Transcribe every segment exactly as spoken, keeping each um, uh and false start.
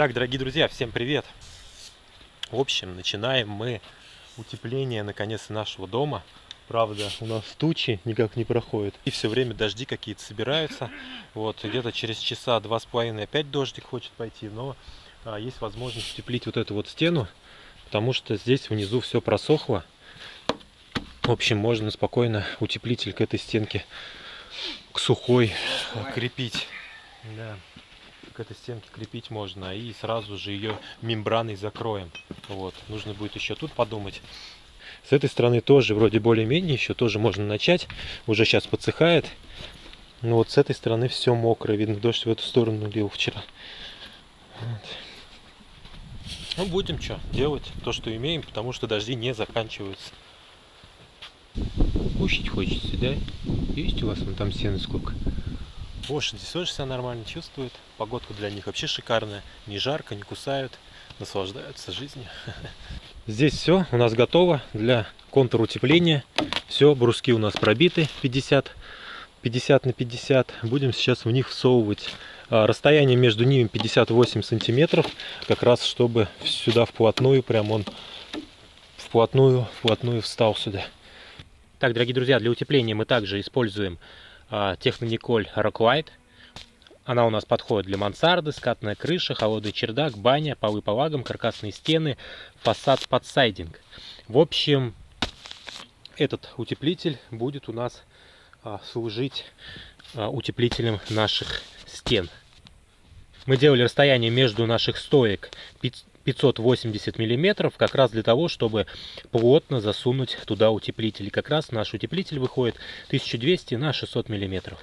Так, дорогие друзья, всем привет! В общем, начинаем мы утепление наконец-то нашего дома. Правда, у нас тучи никак не проходят. И все время дожди какие-то собираются. Вот, где-то через часа два с половиной опять дождик хочет пойти. Но а, есть возможность утеплить вот эту вот стену, потому что здесь внизу все просохло. В общем, можно спокойно утеплитель к этой стенке, к сухой, крепить. Да. К этой стенке крепить можно, и сразу же ее мембраной закроем. Вот. Нужно будет еще тут подумать. С этой стороны тоже вроде более-менее, еще тоже можно начать. Уже сейчас подсыхает. Но вот с этой стороны все мокрое. Видно, дождь в эту сторону лил вчера. Вот. Ну, будем что делать, то, что имеем, потому что дожди не заканчиваются. Кушать хочется, да? Есть у вас вон там сено сколько? Лошади тоже себя нормально чувствуют. Погодка для них вообще шикарная. Не жарко, не кусают. Наслаждаются жизнью. Здесь все у нас готово для контрутепления. Все, бруски у нас пробиты пятьдесят на пятьдесят. Будем сейчас в них всовывать. Расстояние между ними пятьдесят восемь сантиметров. Как раз чтобы сюда вплотную, прям он вплотную, вплотную встал сюда. Так, дорогие друзья, для утепления мы также используем Технониколь Rocklite. Она у нас подходит для мансарды, скатная крыша, холодный чердак, баня, полы по лагам, каркасные стены, фасад под сайдинг. В общем, этот утеплитель будет у нас а, служить а, утеплителем наших стен. Мы делали расстояние между наших стоек пятьсот восемьдесят миллиметров, как раз для того, чтобы плотно засунуть туда утеплитель. И как раз наш утеплитель выходит тысяча двести на шестьсот миллиметров.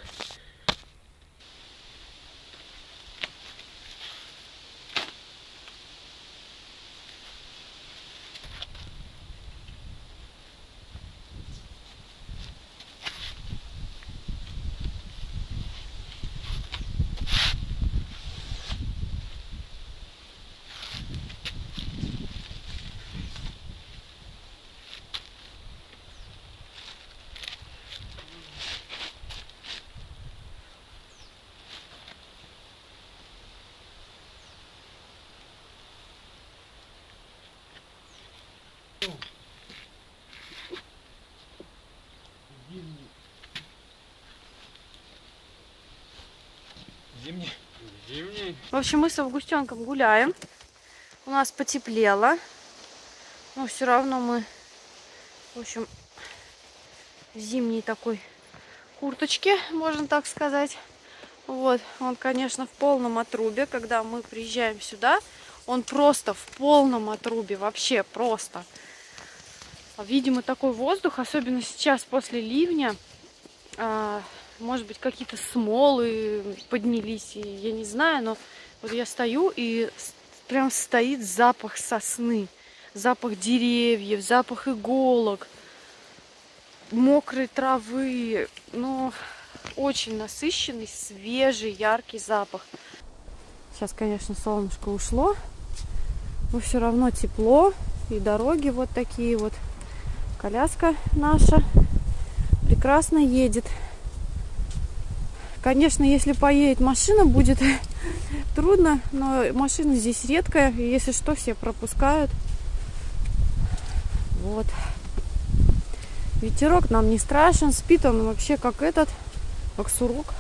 Зимний. Зимний. В общем, мы с Августенком гуляем. У нас потеплело. Но все равно мы, в общем, в зимней такой курточке, можно так сказать. Вот. Он, конечно, в полном отрубе. Когда мы приезжаем сюда, он просто в полном отрубе. Вообще просто. Видимо, такой воздух, особенно сейчас после ливня. Может быть, какие-то смолы поднялись, и я не знаю, но вот я стою, и прям стоит запах сосны, запах деревьев, запах иголок, мокрой травы, ну, очень насыщенный, свежий, яркий запах. Сейчас, конечно, солнышко ушло, но все равно тепло, и дороги вот такие вот. Коляска наша прекрасно едет. Конечно, если поедет машина, будет трудно, но машина здесь редкая, и если что, все пропускают. Вот. Ветерок нам не страшен, спит он вообще как этот, как сурок.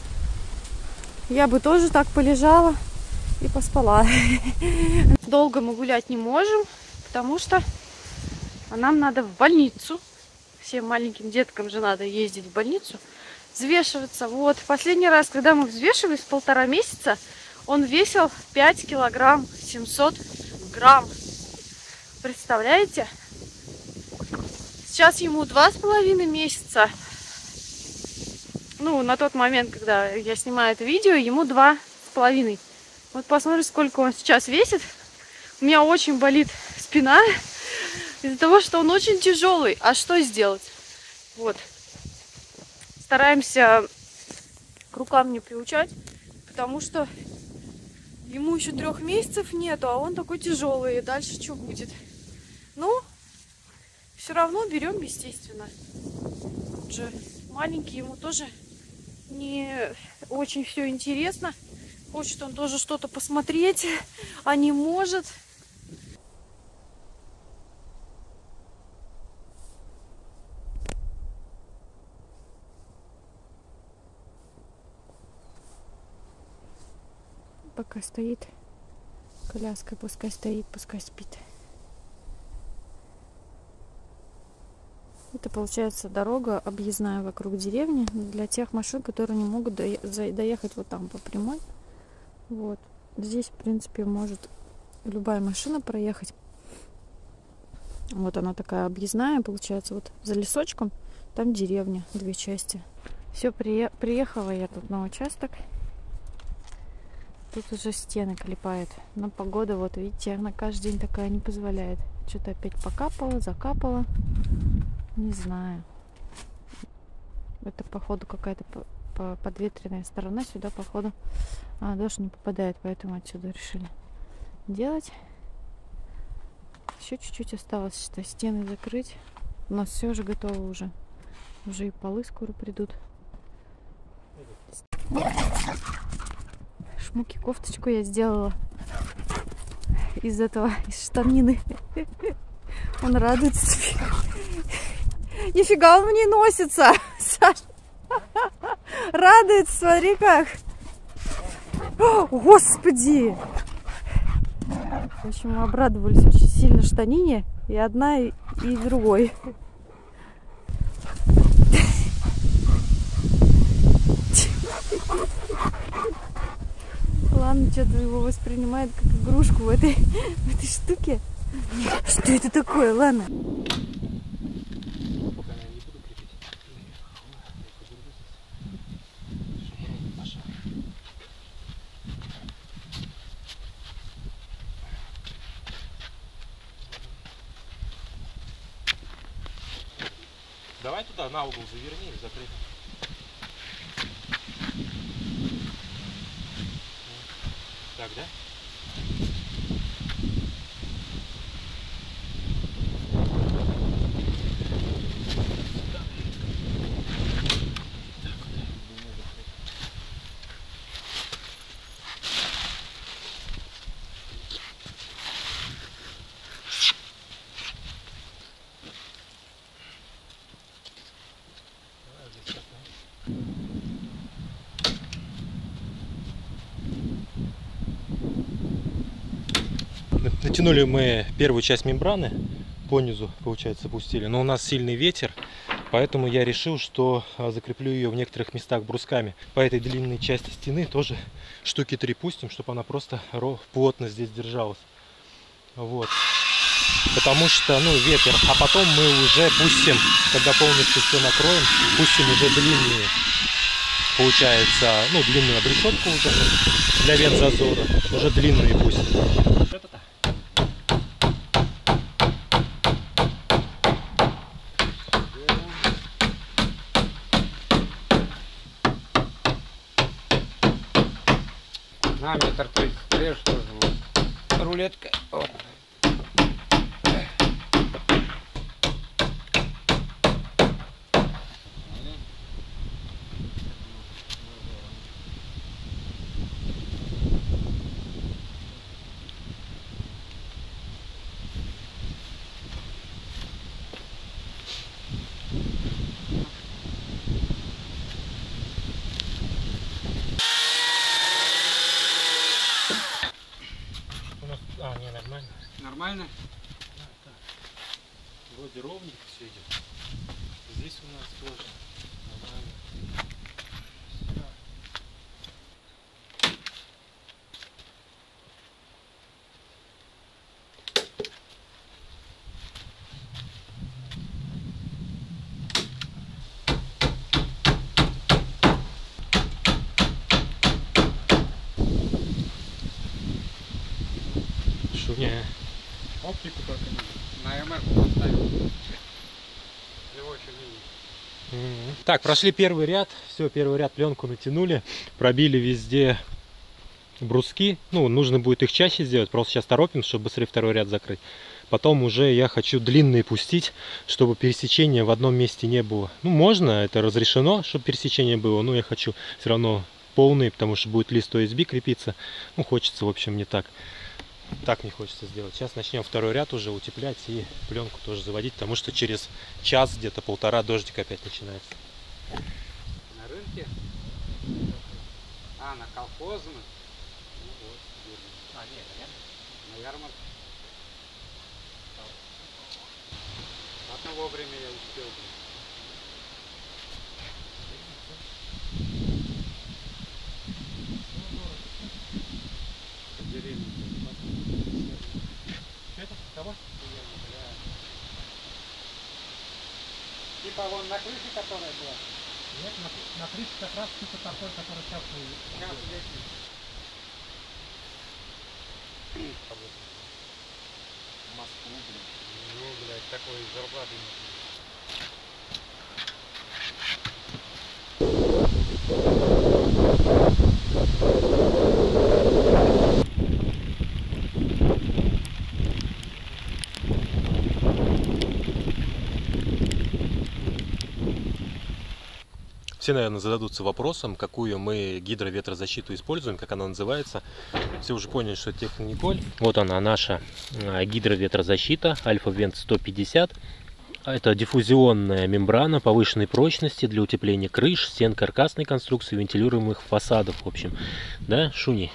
Я бы тоже так полежала и поспала. Долго мы гулять не можем, потому что нам надо в больницу. Всем маленьким деткам же надо ездить в больницу. Взвешиваться. Вот. Последний раз, когда мы взвешивались, полтора месяца, он весил пять килограмм семьсот грамм. Представляете? Сейчас ему два с половиной месяца. Ну, на тот момент, когда я снимаю это видео, ему два с половиной. Вот посмотрите, сколько он сейчас весит. У меня очень болит спина из-за того, что он очень тяжелый. А что сделать? Вот. Стараемся к рукам не приучать, потому что ему еще трех месяцев нету, а он такой тяжелый. И дальше что будет? Ну, все равно берем, естественно. Же маленький, ему тоже не очень все интересно. Хочет он тоже что-то посмотреть, а не может. Пока стоит коляска, пускай стоит, пускай спит. Это получается дорога объездная вокруг деревни для тех машин, которые не могут доехать вот там по прямой. Вот здесь, в принципе, может любая машина проехать. Вот она такая объездная, получается, вот за лесочком там деревня, две части. Все, приехала я тут на участок. Тут уже стены клепает. Но погода, вот видите, она каждый день такая не позволяет. Что-то опять покапало, закапало. Не знаю. Это, походу, какая-то подветренная сторона. Сюда, походу, а, дождь не попадает, поэтому отсюда решили делать. Еще чуть-чуть осталось, что стены закрыть. У нас все уже готово уже. Уже и полы скоро придут. Шмуки кофточку я сделала из этого, из штанины. Он радуется. Нифига он в ней носится, Саш. Радуется, смотри как. О, Господи. В общем, мы обрадовались очень сильно штанине. И одна, и, и другой. Ладно, что-то его воспринимает как игрушку в этой, в этой штуке. Что это такое, ладно? Давай туда, на угол заверни и закрыть. Так, да? Натянули мы первую часть мембраны, по низу, получается, пустили, но у нас сильный ветер, поэтому я решил, что закреплю ее в некоторых местах брусками. По этой длинной части стены тоже штуки три пустим, чтобы она просто плотно здесь держалась. Вот. Потому что, ну, ветер, а потом мы уже пустим, когда полностью все накроем, пустим уже длинные, получается, ну, длинную обрешетку уже для вентзазора, уже длинные пустим. На метр тридцать режь тоже вот. Рулетка. Вот. А, не, нормально. Нормально? Да, да. Вроде ровненько все идет. Здесь у нас тоже нормально. Шуня. Оптику только на эм эр поставил. Его еще не видно. Так, прошли первый ряд, все, первый ряд пленку натянули, пробили везде бруски, ну, нужно будет их чаще сделать, просто сейчас торопим, чтобы быстрее второй ряд закрыть. Потом уже я хочу длинные пустить, чтобы пересечения в одном месте не было. Ну, можно, это разрешено, чтобы пересечение было, но я хочу все равно полные, потому что будет лист о эс би крепиться. Ну, хочется, в общем, не так. Так не хочется сделать. Сейчас начнем второй ряд уже утеплять и пленку тоже заводить, потому что через час, где-то полтора, дождик опять начинается. На рынке? А, на колхозных? Ну вот, видно. А, нет, на ярмарке. На ярмарке. Ладно, вовремя я успел. Типа вон на крыше, которая была? Нет, на, на крыше как раз типа такой, который сейчас мы... Сейчас летит. Москву, блин. Ну, блядь, такой зарплаты нет. Все, наверное, зададутся вопросом, какую мы гидроветрозащиту используем, как она называется. Все уже поняли, что это Технониколь. Вот она, наша гидроветрозащита Альфа-Вент сто пятьдесят. Это диффузионная мембрана повышенной прочности для утепления крыш, стен каркасной конструкции, вентилируемых фасадов. В общем, да, Шуни?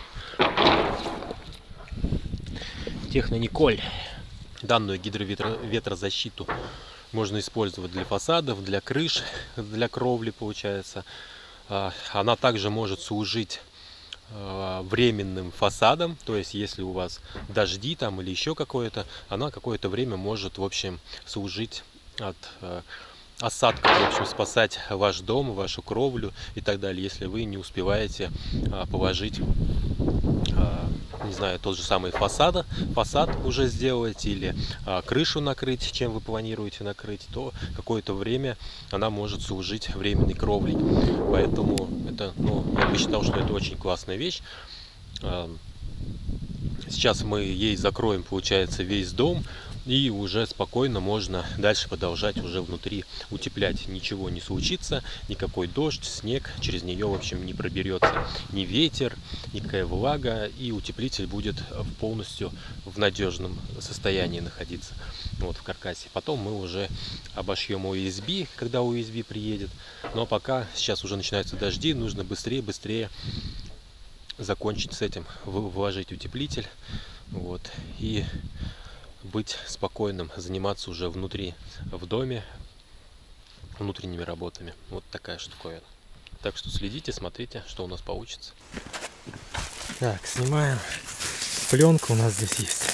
Технониколь. Данную гидроветрозащиту можно использовать для фасадов, для крыш, для кровли, получается. Она также может служить временным фасадом, то есть если у вас дожди там или еще какое-то, она какое-то время может, в общем, служить от осадков, в общем, спасать ваш дом, вашу кровлю и так далее, если вы не успеваете положить, не знаю, тот же самый фасад, фасад уже сделать или а, крышу накрыть, чем вы планируете накрыть, то какое-то время она может служить временной кровлей. Поэтому это, ну, я бы считал, что это очень классная вещь. А, сейчас мы ей закроем, получается, весь дом. И уже спокойно можно дальше продолжать уже внутри утеплять. Ничего не случится, никакой дождь, снег через нее, в общем, не проберется ни ветер, никакая влага. И утеплитель будет полностью в надежном состоянии находиться, вот, в каркасе. Потом мы уже обошьем о эс би, когда о эс би приедет. Но пока сейчас уже начинаются дожди, нужно быстрее-быстрее закончить с этим, вложить утеплитель. Вот, и быть спокойным, заниматься уже внутри, в доме, внутренними работами. Вот такая штуковина. Так что следите, смотрите, что у нас получится. Так, снимаем. Пленка у нас здесь есть.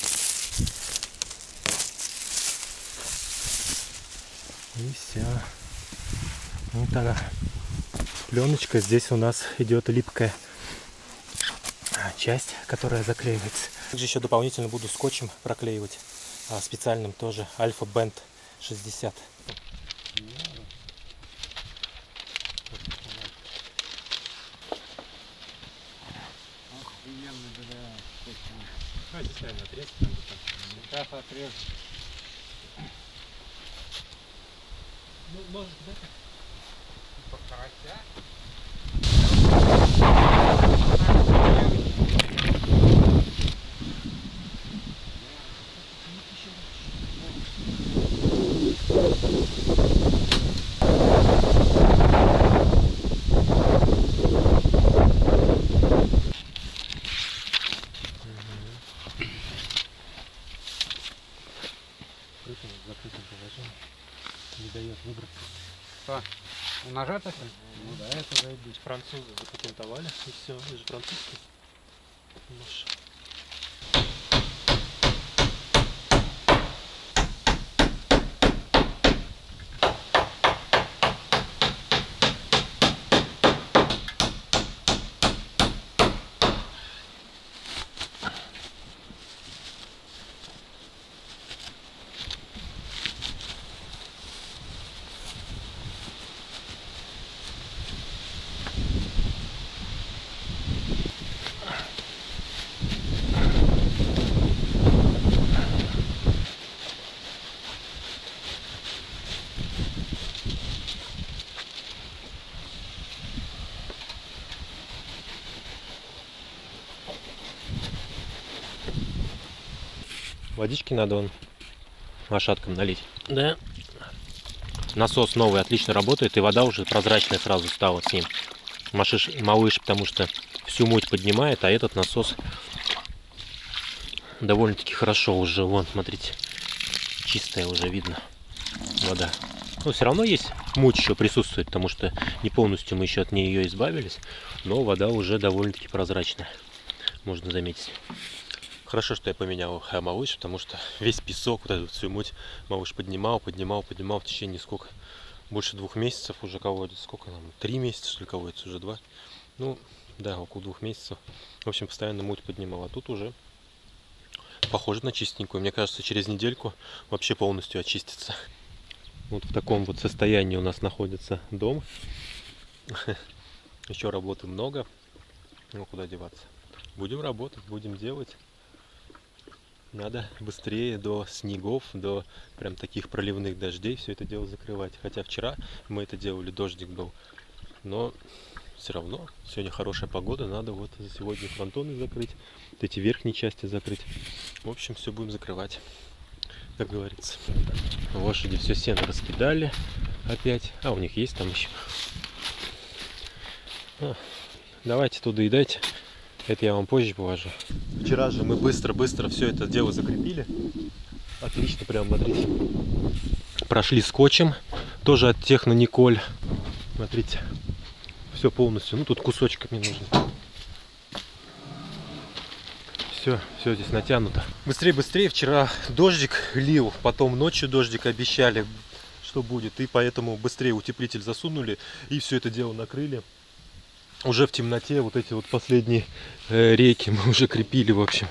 И все. Вот она. Пленочка. Здесь у нас идет липкая часть, которая заклеивается. Также еще дополнительно буду скотчем проклеивать, а, специальным тоже, Альфа-Бенд шестьдесят. Сейчас отрежу. Ну, может, да? По карася. Не дает выбраться. Что? Нажато все? Ну да, это заебись. Французы запатентовали, и все. Это же французский. Нож. Водички надо вон лошадкам налить. Да. Насос новый отлично работает, и вода уже прозрачная сразу стала с ним. Машиш, малыш, потому что всю муть поднимает, а этот насос довольно-таки хорошо уже. Вон, смотрите, чистая уже видно вода. Но все равно есть муть еще присутствует, потому что не полностью мы еще от нее избавились, но вода уже довольно-таки прозрачная, можно заметить. Хорошо, что я поменял малыш, потому что весь песок, вот эту всю муть малыш поднимал, поднимал, поднимал в течение сколько? Больше двух месяцев уже колодец. Сколько нам? Три месяца, что ли, колодец? Уже два? Ну, да, около двух месяцев. В общем, постоянно муть поднимал. А тут уже похоже на чистенькую. Мне кажется, через недельку вообще полностью очистится. Вот в таком вот состоянии у нас находится дом. Еще работы много. Ну, куда деваться? Будем работать, будем делать. Надо быстрее до снегов, до прям таких проливных дождей все это дело закрывать. Хотя вчера мы это делали, дождик был. Но все равно сегодня хорошая погода, надо вот за сегодня фронтоны закрыть, вот эти верхние части закрыть. В общем, все будем закрывать, как говорится. Лошади все сено раскидали опять. А, у них есть там еще. А, давайте туда и дайте. Это я вам позже положу. Вчера же мы быстро-быстро все это дело закрепили. Отлично, прям, смотрите. Прошли скотчем. Тоже от Техно Николь. Смотрите. Все полностью. Ну, тут кусочками нужно. Все, все здесь натянуто. Быстрее, быстрее. Вчера дождик лил. Потом ночью дождик обещали, что будет. И поэтому быстрее утеплитель засунули. И все это дело накрыли. Уже в темноте вот эти вот последние э, рейки мы уже крепили, в общем.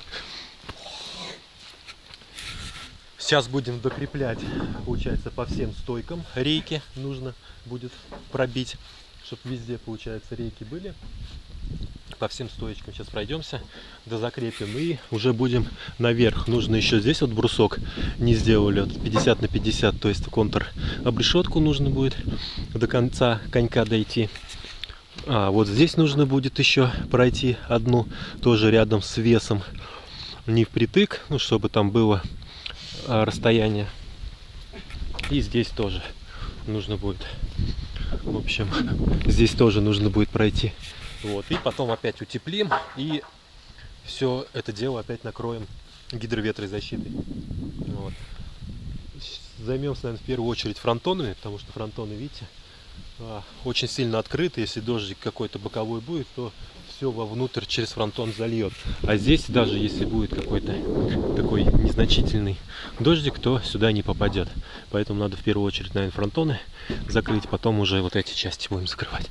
Сейчас будем докреплять, получается, по всем стойкам рейки нужно будет пробить, чтобы везде, получается, рейки были. По всем стоечкам сейчас пройдемся, да закрепим и уже будем наверх. Нужно еще здесь вот брусок не сделали, вот пятьдесят на пятьдесят, то есть контур обрешетку нужно будет до конца конька дойти. А вот здесь нужно будет еще пройти одну, тоже рядом с весом, не впритык, ну чтобы там было а, расстояние. И здесь тоже нужно будет, в общем, здесь тоже нужно будет пройти. Вот, и потом опять утеплим и все это дело опять накроем гидроветрозащитой. Вот. Займемся, наверное, в первую очередь фронтонами, потому что фронтоны, видите, очень сильно открыты. Если дождик какой-то боковой будет, то все вовнутрь через фронтон зальет. А здесь, даже если будет какой-то такой незначительный дождик, то сюда не попадет. Поэтому надо в первую очередь, наверное, фронтоны закрыть, потом уже вот эти части будем закрывать.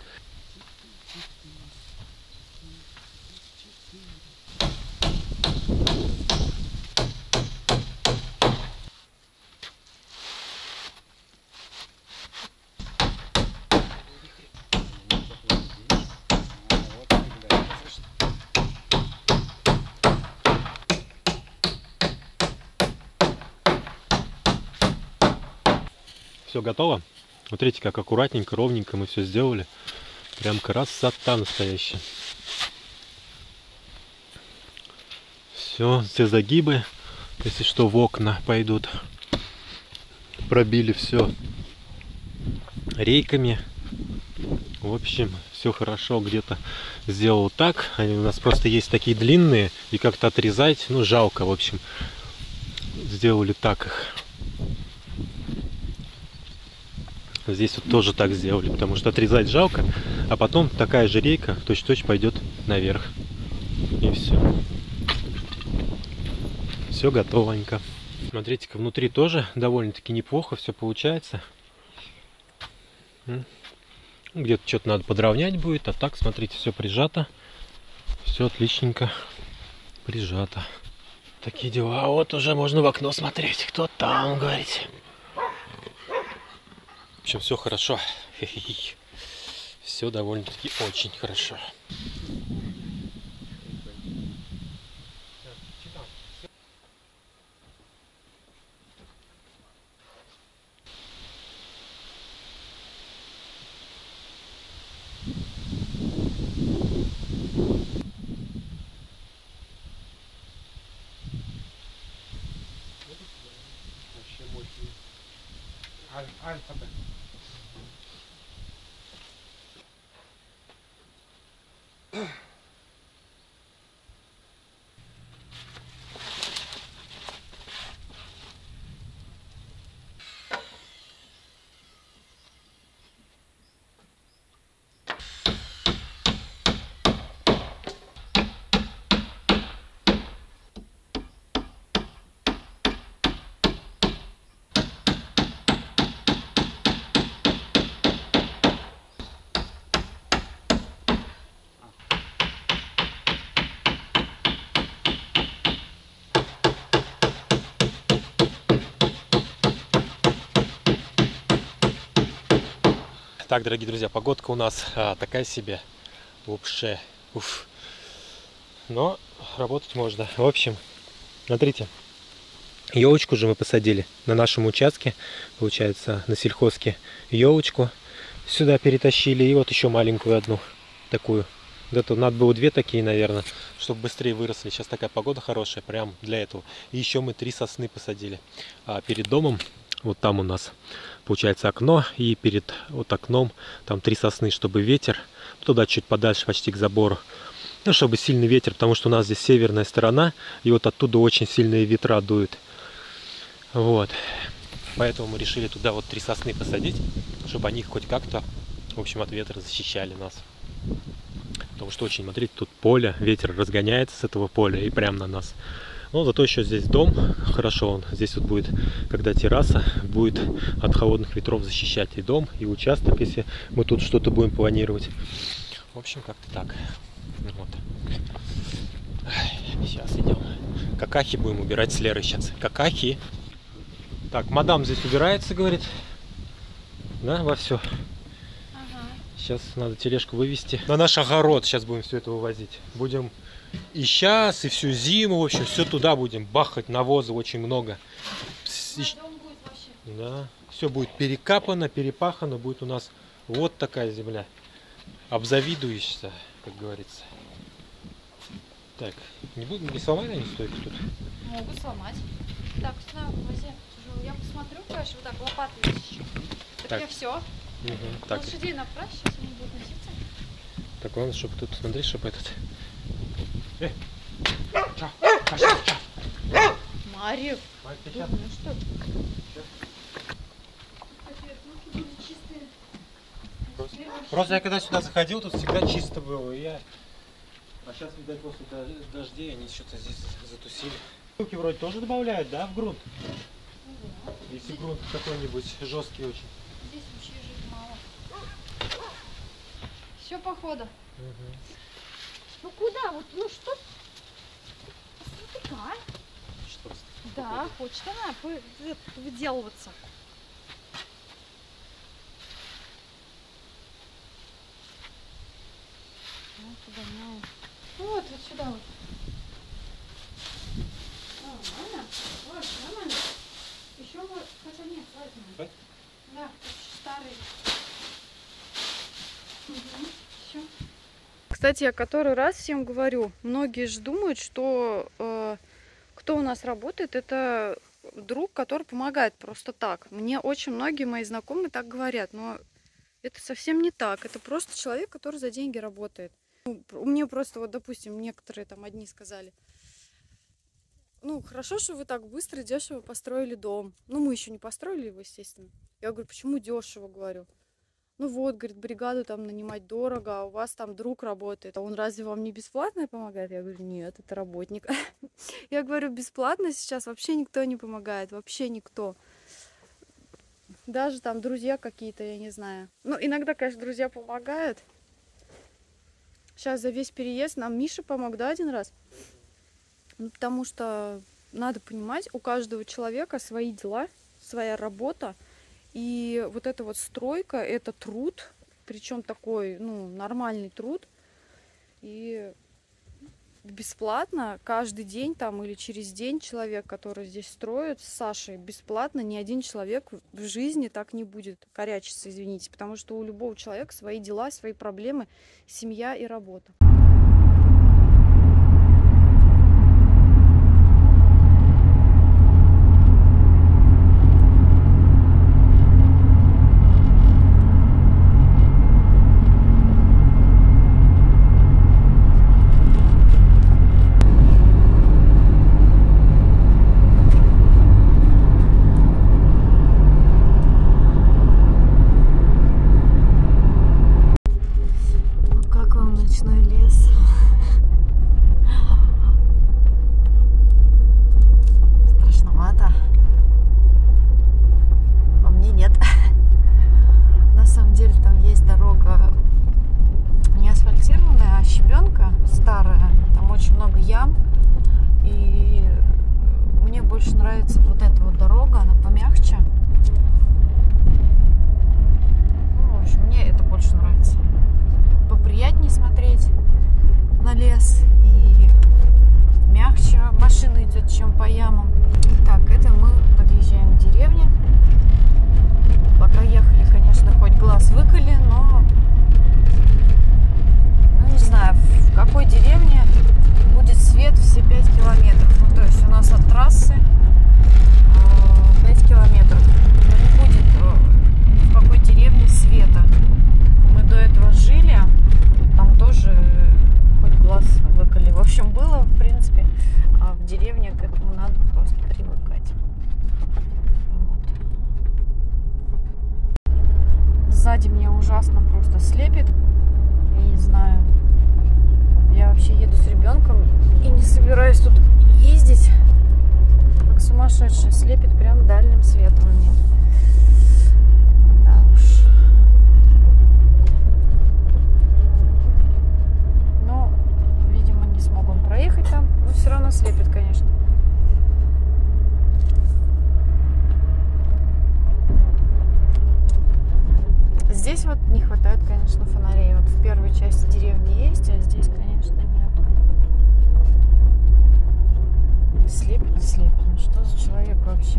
Все готово. Смотрите, как аккуратненько, ровненько мы все сделали. Прям красота настоящая. Все, все загибы, если что, в окна пойдут. Пробили все рейками. В общем, все хорошо. Где-то сделал так. Они у нас просто есть такие длинные, и как-то отрезать, ну, жалко, в общем. Сделали так их. Здесь вот тоже так сделали, потому что отрезать жалко, а потом такая же рейка точь-в-точь пойдет наверх. И все. Все готовенько. Смотрите-ка, внутри тоже довольно-таки неплохо все получается. Где-то что-то надо подровнять будет, а так, смотрите, все прижато. Все отличненько прижато. Такие дела. А вот уже можно в окно смотреть. Кто там, говорите? В общем, все хорошо. Все довольно-таки очень хорошо. Аль, альфа-то. Так, дорогие друзья, погодка у нас а, такая себе. Вообще. Уф. Но работать можно. В общем, смотрите. Елочку же мы посадили на нашем участке. Получается, на сельхозке елочку сюда перетащили. И вот еще маленькую одну такую. Это надо было две такие, наверное, чтобы быстрее выросли. Сейчас такая погода хорошая, прям для этого. И еще мы три сосны посадили а, перед домом. Вот там у нас получается окно, и перед вот окном там три сосны, чтобы ветер, туда чуть подальше, почти к забору, ну, чтобы сильный ветер, потому что у нас здесь северная сторона, и вот оттуда очень сильные ветра дуют. Вот. Поэтому мы решили туда вот три сосны посадить, чтобы они хоть как-то, в общем, от ветра защищали нас. Потому что очень, смотрите, тут поле, ветер разгоняется с этого поля и прямо на нас. Но зато еще здесь дом, хорошо он, здесь вот будет, когда терраса, будет от холодных ветров защищать и дом, и участок, если мы тут что-то будем планировать. В общем, как-то так. Вот. Сейчас идем. Какахи будем убирать с Лерой сейчас. Какахи. Так, мадам здесь убирается, говорит. Да, во все. Ага. Сейчас надо тележку вывести. На наш огород сейчас будем все это вывозить. Будем и сейчас, и всю зиму, в общем, все туда будем бахать, навоза очень много. Дом будет вообще. Да, все будет перекапано, перепахано, будет у нас вот такая земля. Обзавидуешься, как говорится. Так, не буду, не сломать они стойку тут? Могут сломать. Так, сюда вози. Я посмотрю, конечно, вот так лопатой еще. Так, Так. я все. Угу, так. Лошадей направь, сейчас они будут носиться. Так, главное, чтобы тут, смотри, чтобы этот... Э! Ча! Ча! Ча! Марьев, Мать, ты ну щас- что? Капец, руки были чистые. Просто- Теперь вообще- Просто я когда сюда заходил, тут всегда чисто было, и я... А сейчас, видать, после дож- дождей они что-то здесь затусили. Руки вроде тоже добавляют, да, в грунт? Ну да. Если грунт какой-нибудь жесткий очень. Здесь вообще жить мало. Все походу. Угу. Ну куда? Вот, ну что? Посмотри-ка, а? Что? Да, хочет она вы- вы- выделываться. Вот туда, ну. Вот, вот сюда вот. Нормально. Вот, нормально. Еще вот, хотя нет, возьмем. Хватит? Да, очень старый. Угу. Все. Кстати, я который раз всем говорю, многие же думают, что э, кто у нас работает, это друг, который помогает просто так. Мне очень многие мои знакомые так говорят, но это совсем не так. Это просто человек, который за деньги работает. Ну, мне просто, вот, допустим, некоторые там одни сказали, ну, хорошо, что вы так быстро и дешево построили дом. Ну, мы еще не построили его, естественно. Я говорю, почему дешево, говорю. Ну вот, говорит, бригаду там нанимать дорого, а у вас там друг работает. А он разве вам не бесплатно помогает? Я говорю, нет, это работник. Я говорю, бесплатно сейчас вообще никто не помогает, вообще никто. Даже там друзья какие-то, я не знаю. Ну, иногда, конечно, друзья помогают. Сейчас за весь переезд нам Миша помог, да, один раз? Ну, потому что надо понимать, у каждого человека свои дела, своя работа. И вот эта вот стройка, это труд, причем такой, ну, нормальный труд. И бесплатно каждый день там или через день человек, который здесь строит, с Сашей, бесплатно ни один человек в жизни так не будет корячиться, извините. Потому что у любого человека свои дела, свои проблемы, семья и работа. нравится вот эта вот дорога, она помягче. Ну, в общем, мне это больше нравится. Поприятнее смотреть на лес и мягче машина идет, чем по ямам. Так, это мы подъезжаем к деревне. Пока ехали, конечно, хоть глаз выколи, но ну, не знаю, в какой деревне будет свет все пять километров. Ну, то есть у нас от трассы пять километров. Но не будет в какой деревне света. Мы до этого жили, там тоже хоть глаз выколи. В общем, было, в принципе, а в деревне к этому надо просто привыкать. Вот. Сзади меня ужасно просто слепит. Я не знаю. Я вообще еду с ребенком и не собираюсь тут ездить. Как сумасшедшая. Слепит прям дальним светом мне. Да уж. Но, видимо, не смогу проехать там. Но все равно слепит, конечно. Здесь вот не хватает, конечно, фонарей. Вот в первой части деревни есть, а здесь, конечно, нет. Слепит и слепит. Ну что за человек вообще?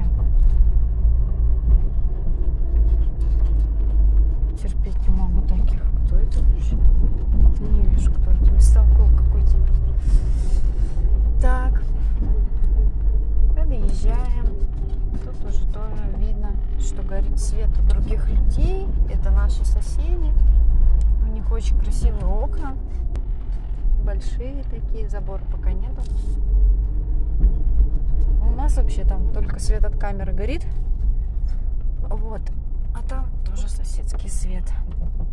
Терпеть не могу таких. Кто это вообще? Не вижу, кто это. Бестолков какой-то. Так. Подъезжаем. Тут уже тоже видно, что горит свет у других людей. Это наши соседи. У них очень красивые окна. Большие такие. Забора пока нету. У нас вообще там только свет от камеры горит. Вот. А там тоже соседский свет.